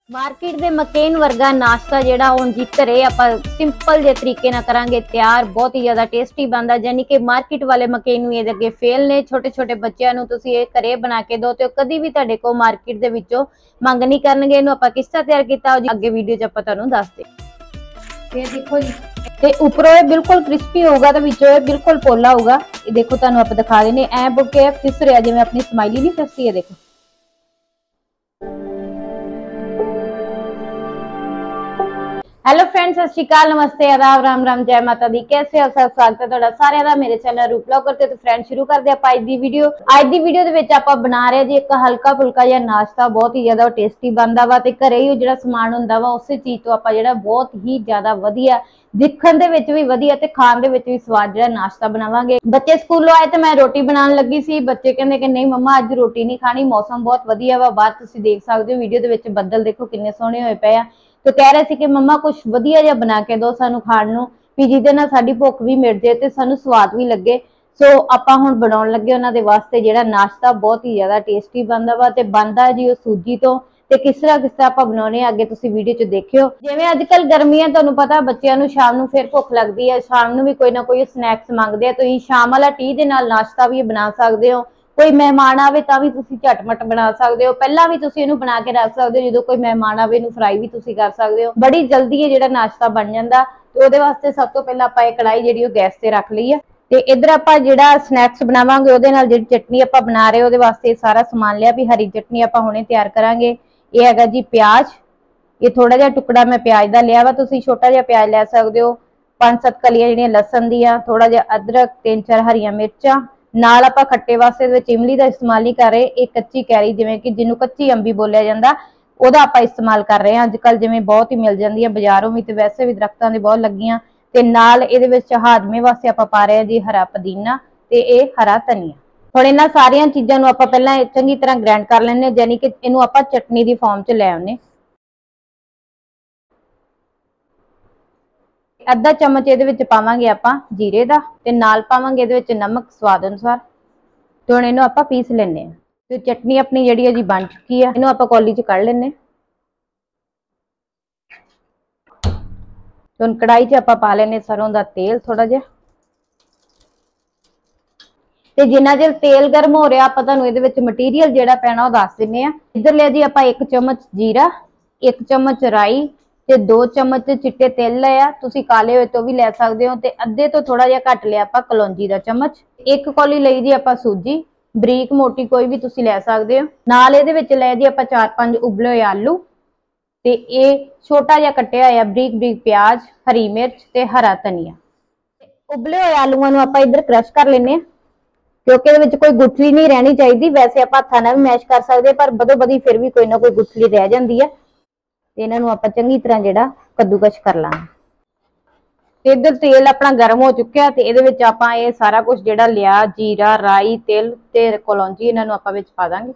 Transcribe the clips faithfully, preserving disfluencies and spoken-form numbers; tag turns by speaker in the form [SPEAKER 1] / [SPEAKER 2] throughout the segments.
[SPEAKER 1] Market दे McCain वर्गा नाश्ता जिहड़ा हुण जी घरे आपां सिंपल जे तरीके नाल करांगे तैयार बहुत ही ज्यादा टेस्टी बनदा। यानी कि मार्केट वाले मकेन नूं इहदे अगे फेल ने। छोटे छोटे बच्चों नूं तुसीं इह घरे बना के दो ते कदी भी तुहाडे कोल मार्केट दे विचों मंग नहीं करनगे। इहनूं आपां किस तरह तैयार कीता अगे वीडियो च आपां तुहानूं दसदे। ये देखो जी, ते उपरों ये बिल्कुल क्रिस्पी होगा ते विचों ये बिल्कुल पोला होगा। ये देखो तुहानूं आपां दिखा देने ऐ बुके फिस रिहा जिवें अपनी स्माइली नहीं फिसदी है। देखो हेलो फ्रेंड्स, सत श्री अकाल, नमस्ते, आदाब, राम राम, जय माता दी। कैसे हो सब? स्वागत है तुहाडा सारिਆਂ ਦਾ मेरे चैनल रूप ब्लॉगर ते। तो फ्रेंड्स शुरू करते हैं आज दी वीडियो। आज दी वीडियो दे विच आपां बना रहे जी एक हल्का फुल्का जिहा नाश्ता, बहुत ही ज्यादा टेस्टी बनदा वा ते घरे ही जिहड़ा समान हुंदा वा उसे चीज तो आपां जिहड़ा बहुत ही ज्यादा वधिया दिखण दे विच भी वधिया ते खाण दे विच भी स्वाद जिहड़ा नाश्ता बनावांगे। बच्चे स्कूलों आए ते मैं रोटी बनाउण लगी सी। बच्चे कहंदे कि नहीं मम्मा अज रोटी नहीं खानी, मौसम बहुत वधिया वा, बाहर तुसीं देख सकदे हो वीडियो दे विच बदल देखो किन्ने सोहणे होए पए आ। तो कह रहे थे कि मम्मा कुछ वधिया जिहा बना के दो सानू खाण नूं भी जिहदे नाल साडी भुख भी मिट जाए ते सानू स्वाद भी लगे। सो आपां हुण बनाउण लगे उन्हां दे वास्ते जिहड़ा नाश्ता बहुत ही ज्यादा टेस्टी बनदा वा ते बनदा जी ओह सूजी तो ते किस तरह किस तरह आपां बनाउने अगे तुसीं वीडियो च देखियो। जिवें अजकल गर्मियां तुहानूं पता बच्चिआं नूं शाम नूं फिर भुख लगदी है, शाम नूं भी कोई ना कोई स्नैक्स मंगदे आ। तुसीं शाम वाला टी दे नाल नाश्ता भी बना सकदे हो। कोई मेहमान आवे तां भी तुसीं झटमट बना सकदे हो। पहलां भी तुसीं इहनूं बना के रख सकदे हो, जदों कोई मेहमान आवे इहनूं फ्राई भी तुसीं कर सकदे हो। बड़ी जल्दी ये जिहड़ा नाश्ता बन जांदा। ते ओहदे वास्ते सब तो पहलां आपां इह कढ़ाई जिहड़ी ओह गैस ते रख लई है ते इधर आपां जिहड़ा स्नैक्स बनावांगे ओहदे नाल जिहड़ी चटनी आपां बना रहे ओहदे वास्ते सारा समान लिया भी हरी चटनी आपां हुणे तैयार करांगे। यह हैगा जी प्याज, ये थोड़ा जिहा टुकड़ा मैं प्याज दा लिया वा, तुसीं छोटा जिहा प्याज लै सकदे हो। पांच सत्त कलियां जिहड़ियां लसन दियां, थोड़ा जिहा अदरक, तीन चार हरियां मिर्चां नाल आपां खट्टे वास्ते विच इमली दा इस्तेमाल नहीं कर रहे। एक कच्ची कैरी जिवें कि जिन्नू कच्ची अंबी बोलिया जांदा ओहदा आपां इस्तेमाल कर रहे हैं। अजकल जिवें बहुत ही मिल जांदी है बाजारों भी ते वैसे भी दरख्तां दे बहुत लगियां। ते नाल इहदे विच हाजमे वास्ते आपां पा रहे हैं जी हरा पुदीना ते इह हरा धनिया। हुण इन्हां सारियां चीज़ां नूं आपां पहलां चंगी तरह ग्राइंड कर लैणे, यानी कि इहनूं आपां चटनी दी फॉर्म च लै आउने। अद्धा चम्मच इहदे विच पावांगे आपां जीरे दा ते नाल पावांगे इहदे विच नमक स्वाद अनुसार। ते हुण इहनूं आपां पीस लैणे आ ते चटनी अपनी जिहड़ी है जी बन चुकी है। इहनूं आपां कौली च कढ लैणे। ते हुण कढ़ाई च आपां पा लैणे सरों दा तेल थोड़ा जिहा ते जिन्ना चिर तेल गर्म हो रहा आपां तुहानूं इहदे विच मटीरियल जिहड़ा पैना ओह दस दिंने आ। इधर लिया जी आपां एक चम्मच जीरा, एक चम्मच राई ते दो चम्मच चिट्टे तिल लए आ। तुसीं काले होए तो भी लै सकदे हो। ते अद्धे तो थोड़ा जिहा घट लिया आपां कलौंजी दा चम्मच। एक कौली लई जी आपां सूजी, बरीक मोटी कोई भी तुसीं लै सकदे हो। नाल इहदे विच लै जी आपां चार पंज उबले होए आलू ते इह छोटा जिहा कट्टिया होया बरीक बरीक प्याज, हरी मिर्च ते हरा धनिया। उबले होए आलूआं नूं आपां इधर क्रश कर लैणे आ क्योंकि इहदे विच कोई गुठली नहीं रहनी चाहिए। वैसे आपां हत्थां नाल भी मैश कर सकदे पर बदो बदी फिर भी कोई ना कोई गुठली रह जांदी है। ते इन्हां नूं आपां चंगी तरह जिहड़ा कद्दूकश कर लांगे। ते इधर तेल अपना गर्म हो चुक्या ते इहदे विच आपां इह सारा कुछ जिहड़ा लिया जीरा, राई, तिल ते कलौंजी इन्हां नूं आपां विच पा दांगे।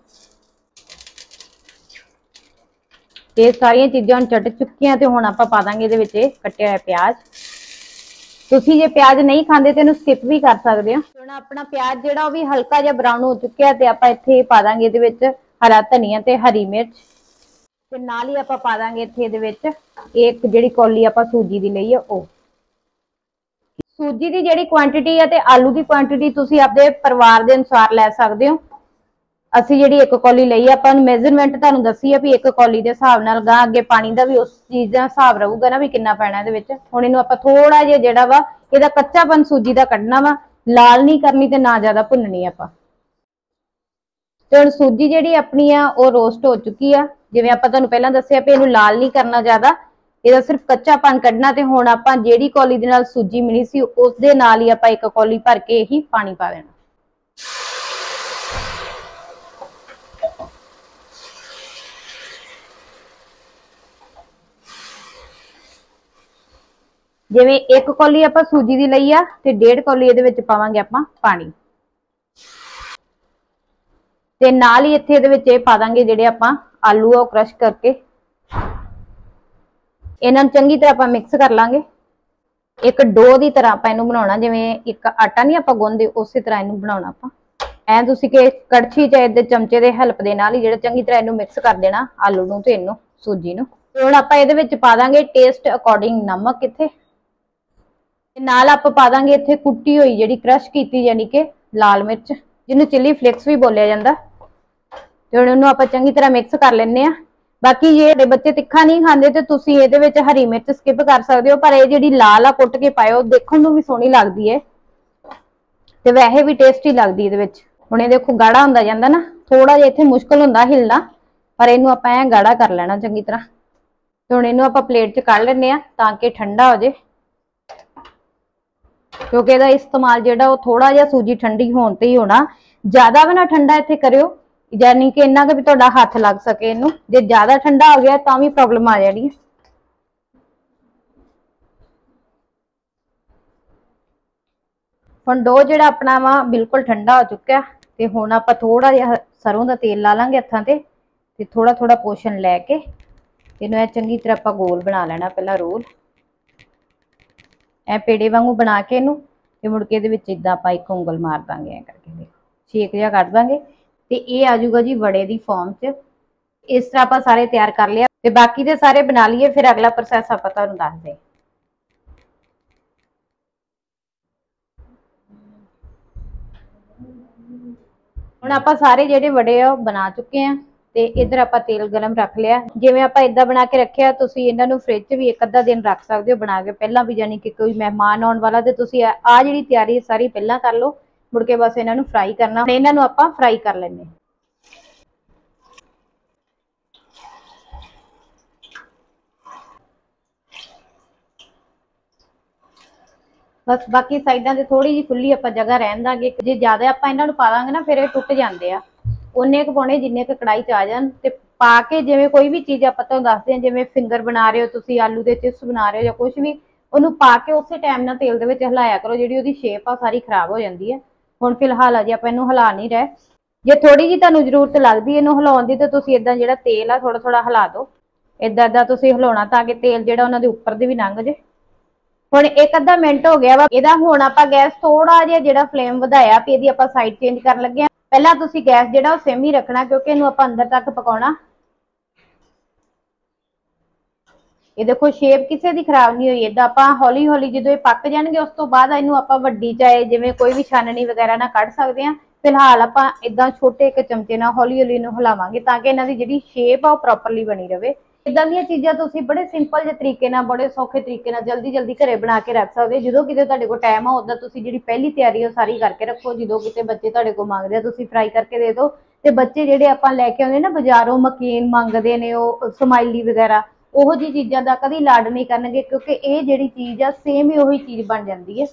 [SPEAKER 1] ते सारियां चीज़ां हुण चट चुक्कियां ते हुण आपां पा दांगे इहदे विच कट्टिया होया प्याज। तुसीं जे प्याज नहीं खांदे ते इहनूं स्किप भी कर सकदे हो। हुण अपना प्याज जिहड़ा ओह भी हल्का जिहा ब्राउन हो चुक्या ते आपां इत्थे पा दांगे इहदे विच हरा धनिया ते हरी मिर्च ते नाल ही आपां पा दांगे इत्थे इहदे विच एक जिहड़ी कौली आपां सूजी दी लई है ओह। सूजी की जिहड़ी क्वांटिटी है ते आलू की क्वांटिटी तुसीं अपने परिवार के अनुसार लै सकदे हो। असीं जिहड़ी एक कौली लई आपां मेजरमेंट तुहानूं दस्सी है भी एक कौली दे हिसाब नाल गां अगे पानी दा भी उस चीज़ दा हिसाब रहूगा ना भी किन्ना पैना इहदे विच। हुण इहनूं आपां थोड़ा जिहा जिहड़ा वा इहदा कच्चापन सूजी दा कड्ढना वा, लाल नहीं करनी ते ना ज़्यादा भुन्ननी आपां। ते हुण सूजी जिहड़ी अपनी आ ओह रोस्ट हो चुकी है। जिवें आपां तुहानूं पहलां दस्सिआ भी इहनूं लाल नहीं करना ज़्यादा, इहदा सिर्फ कच्चापन कड्ढना। ते हुण आपां जिहड़ी कौली दे नाल सूजी मिली सी उस दे नाल ही आपां एक कौली भर के ही पानी पा देना। जिवें एक कौली आपां सूजी दी लई आ ते डेढ़ कौली इहदे विच पावांगे आपां पानी ते नाल ही इत्थे इहदे विच इह पा दांगे जिहड़े आपां आलू आ क्रश करके इन्हां नूं चंगी तरह आपां मिक्स कर लांगे। एक डो दी तरह आपां इहनूं बनाउणा, जिवें एक आटा नहीं आपां गुन्नदे उसे तरह इहनूं बनाउणा आपां। ऐ तुसीं कि कड़छी च इहदे चमचे दे हैल्प दे नाल ही जिहड़ा चंगी तरह इहनूं मिक्स कर देना आलू नूं ते इहनूं सूजी नूं। ते हुण आपां इहदे विच पा दांगे टेस्ट अकॉर्डिंग नमक इत्थे, ते नाल आपां पा दांगे इत्थे कुट्टी होई जिहड़ी क्रश कीती यानी कि लाल मिर्च, जिहनूं चिली फ्लेक्स भी बोलिया जांदा। ते हुण इहनूं आपां चंगी तरह मिक्स कर लैंदे आ। बाकी जे बच्चे तिखा नहीं खांदे ते तुसीं इहदे विच हरी मिर्च स्किप कर सकदे हो, पर इह जिहड़ी लाल आ कुट के पायो देखण नूं भी सोहणी लगदी है ते वैसे भी टेस्टी लगदी इहदे विच। हुण इह देखो गाढ़ा हुंदा जांदा ना, थोड़ा जिहा इत्थे मुश्किल हुंदा हिलना, पर इहनूं आपां ऐ गाढ़ा कर लेना चंगी तरह। ते हुण इहनूं आपां प्लेट च कढ लैंदे आ तां कि ठंडा हो जाए, क्योंकि इहदा इस्तेमाल जिहड़ा वो थोड़ा जिहा सूजी ठंडी होण ते ही होना। ज्यादा भी ना ठंडा इत्थे करियो, यानी कि इन्ना कि भी तुहाडा हत्थ लग सके इहनूं। जे ज्यादा ठंडा हो गया तां भी प्रॉब्लम आ जानी है। हुण डो जिहड़ा अपना वा बिल्कुल ठंडा हो चुका है, ते हुण आपां थोड़ा जिहा सरों दा तेल ला लांगे हत्थां ते, ते थोड़ा थोड़ा पोर्शन लैके इहनूं ऐ चंगी तरह आपां गोल बना लेना पहला रोल, ऐ पेड़े वांगू बना के इहनूं, ते मुड़ के इहदे विच इदां आपां इक उंगल मार दांगे, ऐ करके देखो छेक जिहा कढ दांगे ते इह आ जाऊगा जी वड़े दी फॉर्म च। इस तरह आपां सारे तैयार कर लिया ते बाकी दे सारे बना लीए, फिर अगला प्रोसैस आपां तुहानूं दसदे। हुण आपां सारे जिहड़े वड़े आ बना चुके हैं, ते इधर आपां तेल गरम रख लिया। जिवें आपां इदां बना के रखिआ, तुसीं इन्हां नूं फ्रिज च भी एक अद्धा दिन रख सकदे हो बना के पहलां भी, जानी कि कोई मेहमान आउण वाला ते तुसीं आ जिहड़ी तैयारी सारी पहलां कर लो, मुड़ के बस इन्हां नूं फ्राई करना। इन्हां नूं आपां फ्राई कर लैंदे। बस बाकी साइडां ते थोड़ी जी खुली आपां जगह रहन दांगे, जे ज्यादा आपां इन्हां नूं पा दांगे ना फिर ये टुट जांदे आ। उन्ने क पाउणे जिन्ने क कड़ाही च आ जाण, ते पा के जिवें कोई भी चीज़ आपां तुहानूं दसदे हां, जिवें फिंगर बना रहे हो तुसीं, आलू दे चिप्स बना रहे हो या कुछ भी, ਉਹਨੂੰ ਪਾ ਕੇ ਉਸੇ ਟਾਈਮ ਨਾਲ ਤੇਲ ਦੇ ਵਿੱਚ ਹਿਲਾਇਆ ਕਰੋ, ਜਿਹੜੀ ਉਹਦੀ ਸ਼ੇਪ ਆ ਸਾਰੀ ਖਰਾਬ ਹੋ ਜਾਂਦੀ ਹੈ। ਹੁਣ ਫਿਲਹਾਲ ਅਜੇ ਆਪਾਂ ਇਹਨੂੰ ਹਿਲਾ ਨਹੀਂ ਰਹੇ। ਜੇ ਥੋੜੀ ਜਿਹੀ ਤੁਹਾਨੂੰ ਜ਼ਰੂਰਤ ਲੱਗਦੀ ਇਹਨੂੰ ਹਿਲਾਉਣ ਦੀ, ਤਾਂ ਤੁਸੀਂ ਇਦਾਂ ਜਿਹੜਾ ਤੇਲ ਆ ਥੋੜਾ ਥੋੜਾ ਹਿਲਾ ਦਿਓ। ਇਦਾਂ ਇਦਾਂ ਤੁਸੀਂ ਹਿਲਾਉਣਾ ਤਾਂ ਕਿ ਤੇਲ ਜਿਹੜਾ ਉਹਨਾਂ ਦੇ ਉੱਪਰ ਦੀ ਵੀ ਲੰਘ ਜੇ। ਹੁਣ ਇੱਕ ਅੱਧਾ ਮਿੰਟ ਹੋ ਗਿਆ ਵਾ ਇਹਦਾ। ਹੁਣ ਆਪਾਂ ਗੈਸ ਥੋੜਾ ਜਿਹਾ ਜਿਹੜਾ ਫਲੇਮ ਵਧਾਇਆ ਵੀ ਇਹਦੀ ਆਪਾਂ ਸਾਈਡ ਚੇਂਜ ਕਰਨ ਲੱਗੇ ਆ। ਪਹਿਲਾਂ ਤੁਸੀਂ ਗੈਸ ਜਿਹੜਾ ਉਹ ਸਿਮ ਹੀ ਰੱਖਣਾ, ਕਿਉਂਕਿ ਇਹਨੂੰ ਆਪਾਂ ਅੰਦਰ ਤੱਕ ਪਕਾਉਣਾ। ਇਹ ਦੇਖੋ ਸ਼ੇਪ ਕਿਸੇ ਦੀ ਖਰਾਬ ਨਹੀਂ ਹੋਈ। ਇਦਾਂ ਆਪਾਂ ਹੌਲੀ ਹੌਲੀ ਜਦੋਂ ਇਹ ਪੱਕ ਜਾਣਗੇ ਉਸ ਤੋਂ ਬਾਅਦ ਇਹਨੂੰ ਆਪਾਂ ਵੱਡੀ ਚਾਹੇ ਜਿਵੇਂ ਕੋਈ ਵੀ ਛਾਨਣੀ ਵਗੈਰਾ ਨਾਲ ਕੱਢ ਸਕਦੇ ਆ। ਫਿਲਹਾਲ ਆਪਾਂ ਇਦਾਂ ਛੋਟੇ ਇੱਕ ਚਮਚੇ ਨਾਲ ਹੌਲੀ ਹੌਲੀ ਇਹਨੂੰ ਹਿਲਾਵਾਂਗੇ ਤਾਂ ਕਿ ਇਹਨਾਂ ਦੀ ਜਿਹੜੀ ਸ਼ੇਪ ਆ ਉਹ ਪ੍ਰੋਪਰਲੀ ਬਣੀ ਰਵੇ। ਇਦਾਂ ਦੀਆਂ ਚੀਜ਼ਾਂ ਤੁਸੀਂ ਬੜੇ ਸਿੰਪਲ ਜਿਹੇ ਤਰੀਕੇ ਨਾਲ, ਬੜੇ ਸੌਖੇ ਤਰੀਕੇ ਨਾਲ ਜਲਦੀ ਜਲਦੀ ਘਰੇ ਬਣਾ ਕੇ ਰੱਖ ਸਕਦੇ। ਜਦੋਂ ਕਿਤੇ ਤੁਹਾਡੇ ਕੋਲ ਟਾਈਮ ਆ ਉਦਾਂ ਤੁਸੀਂ ਜਿਹੜੀ ਪਹਿਲੀ ਤਿਆਰੀ ਉਹ ਸਾਰੀ ਕਰਕੇ ਰੱਖੋ। ਜਦੋਂ ਕਿਤੇ ਬੱਚੇ ਤੁਹਾਡੇ ਕੋਲ ਮੰਗਦੇ ਆ ਤੁਸੀਂ ਫਰਾਈ ਕਰਕੇ ਦੇ ਦਿਓ। ਤੇ ਬੱਚੇ ਜਿਹੜੇ ਆਪਾਂ ਲੈ ਕੇ ਆਉਂਦੇ ਨਾ ਬਾਜ਼ਾਰੋਂ ਮਕੀਨ ਮੰਗਦੇ ਨੇ, ਉਹ ਸਮਾਈਲੀ ਵਗੈਰਾ, ਉਹੋ ਜਿਹੀ ਚੀਜ਼ਾਂ ਦਾ ਕਦੀ ਲਾਡ ਨਹੀਂ ਕਰਨਗੇ, ਕਿਉਂਕਿ ਇਹ ਜਿਹੜੀ ਚੀਜ਼ ਆ ਸੇਮ ਹੀ ਉਹੀ ਚੀਜ਼ ਬਣ ਜਾਂਦੀ ਹੈ।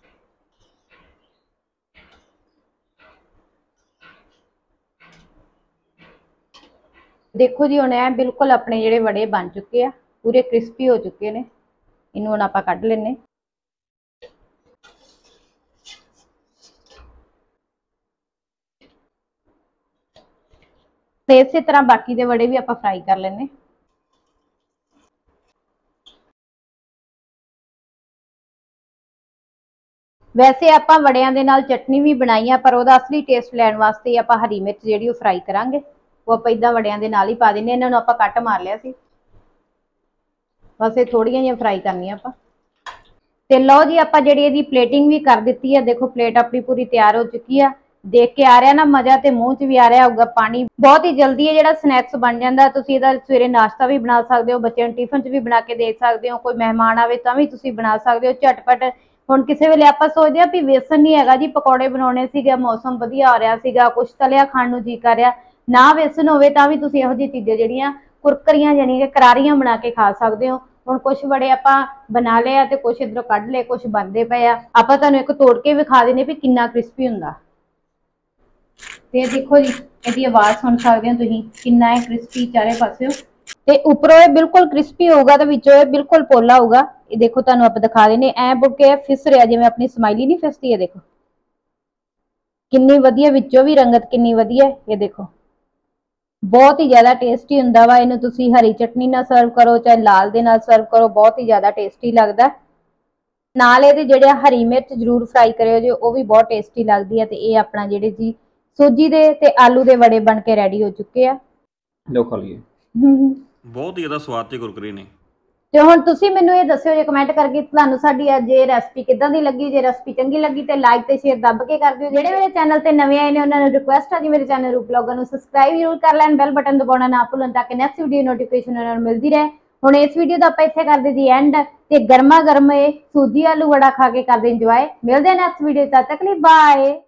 [SPEAKER 1] देखो जी हुण ऐ बिल्कुल अपने जिहड़े वड़े बन चुके हैं, पूरे क्रिस्पी हो चुके हैं। इन्हूं हुण आपां कढ लैने। ते इसे तरह बाकी दे वड़े भी आपां फ्राई कर लैने। वैसे आपां वड़ियां दे नाल चटनी भी बनाई है, पर ओहदा असली टेस्ट लैण वास्ते आपां हरी मिर्च जिहड़ी ओह फ्राई करांगे। वो आपां इदां वड़ियां दे नाल ही पा दिंदे। इन्हां नूं आपां कट मार लिया सी, बस ये थोड़ियां जिहियां फ्राई करनियां आपां। ते लो जी आपां जिहड़ी इहदी प्लेटिंग भी कर दित्ती है। देखो प्लेट अपनी पूरी तैयार हो चुकी है। देख के आ रहा ना मजा, ते मूँह च भी आ रहा होगा पानी। बहुत ही जल्दी है जिहड़ा स्नैक्स बन जाता। तुसीं इहदा सवेरे नाश्ता भी बना सकते हो, बच्चों नूं टिफिन च भी बना के दे सकते हो, कोई मेहमान आवे तां भी तुसीं बना सकते हो झटपट। हुण किसी वेले आपां सोचदे आ भी बेसन नहीं हैगा जी, पकौड़े बनाउणे सीगे, मौसम वधिया हो रहा सीगा, कुछ तलिया खाण नूं जी कर रिहा, ना बेसन होवे तां भी तुसीं इहो जी चीज़ां जिहड़ियां कुरकरियां जानी कि करारियां बना के खा सकते हो। हुण कुछ वड़े आपां बना लए ते कुछ इधरों कढ लए, कुछ बनदे पए आ। आपां तुहानूं एक तोड़ के विखा दिंदे भी किन्ना क्रिस्पी हुंदा। ते देखो जी इहदी आवाज़ सुन सकदे हो तुसीं, किन्ना है क्रिस्पी चारे पासेओ। ते उपरों ये बिल्कुल क्रिस्पी होगा ते विचों ये बिल्कुल पोला होगा। ये देखो तुहानूं आपां दिखा दिंदे ऐ बुके फिस रिहा जिवें अपनी स्माइली नहीं फिसदी है। देखो किन्नी वधिया, विचों भी रंगत किन्नी वधिया है। ये देखो बहुत ही ज्यादा टेस्टी हुंदा वा। इहनूं तुसीं हरी चटनी नाल सर्व करो, चाहे लाल दे नाल सर्व करो, बहुत ही ज्यादा टेस्टी लगदा। नाल इहदे जिहड़े हरी मिर्च जरूर फ्राई करियो जी, वो भी बहुत टेस्टी लगदी है। ते ये अपना जिहड़े जी सूजी दे ते आलू दे वड़े बन के रेडी हो चुके हैं।
[SPEAKER 2] लो खा लिए। ਬਹੁਤ ਹੀ ਜ਼ਿਆਦਾ ਸਵਾਦ ਤੇ ਕੁਰਕਰੇ ਨੇ।
[SPEAKER 1] ਤੇ ਹੁਣ ਤੁਸੀਂ ਮੈਨੂੰ ਇਹ ਦੱਸਿਓ ਜੇ ਕਮੈਂਟ ਕਰਕੇ ਤੁਹਾਨੂੰ ਸਾਡੀ ਅੱਜ ਇਹ ਰੈਸਪੀ ਕਿੱਦਾਂ ਦੀ ਲੱਗੀ। ਜੇ ਰੈਸਪੀ ਚੰਗੀ ਲੱਗੀ ਤੇ ਲਾਈਕ ਤੇ ਸ਼ੇਅਰ ਦੱਬ ਕੇ ਕਰ ਦਿਓ। ਜਿਹੜੇ ਮੇਰੇ ਚੈਨਲ ਤੇ ਨਵੇਂ ਆਏ ਨੇ ਉਹਨਾਂ ਨੂੰ ਰਿਕੁਐਸਟ ਹੈ ਕਿ ਮੇਰੇ ਚੈਨਲ ਰੂਪ ਵਲੌਗਰ ਨੂੰ ਸਬਸਕ੍ਰਾਈਬ ਜ਼ਰੂਰ ਕਰ ਲੈਣ, ਬੈਲ ਬਟਨ ਦਬਾਉਣਾ ਨਾ ਭੁੱਲਣ ਤਾਂ ਕਿ ਨੈਕਸਟ ਵੀਡੀਓ ਨੋਟੀਫਿਕੇਸ਼ਨ ਉਹਨਾਂ ਨੂੰ ਮਿਲਦੀ ਰਹੇ। ਹੁਣ ਇਸ ਵੀਡੀਓ ਦਾ ਆਪਾਂ ਇੱਥੇ ਕਰਦੇ ਜੀ ਐਂਡ ਤੇ ਗਰਮਾ ਗਰਮ ਇਹ ਸੂਜੀ ਆਲੂ ਵੜਾ ਖਾ ਕੇ ਕਰਦੇ ਇੰਜੋਏ। ਮਿਲਦੇ ਹਾਂ ਨੈਕਸਟ ਵੀਡੀਓ, ਤਦ ਤੱਕ ਲਈ ਬਾਏ।